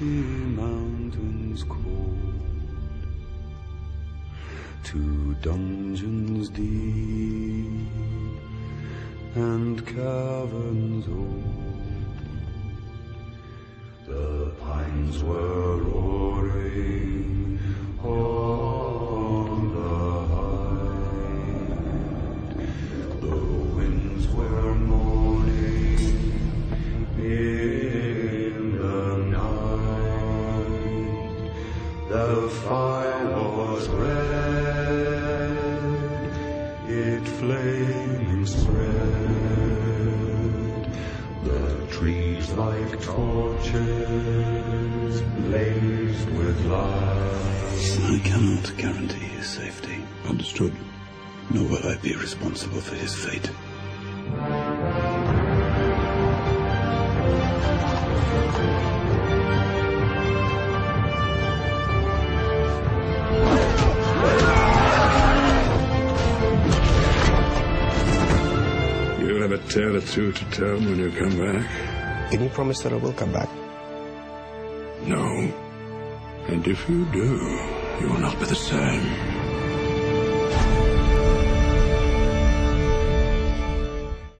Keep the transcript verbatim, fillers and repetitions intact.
leafy mountains cold, to dungeons deep and caverns old. The pines were roaring on the height, the winds were moaning in the night. The fire was red, it flaming spread, the trees like torches blazed with light. I cannot guarantee his safety. Understood. Nor will I be responsible for his fate. You have a tale or two to tell when you come back? Can you promise that I will come back? No. And if you do, you will not be the same.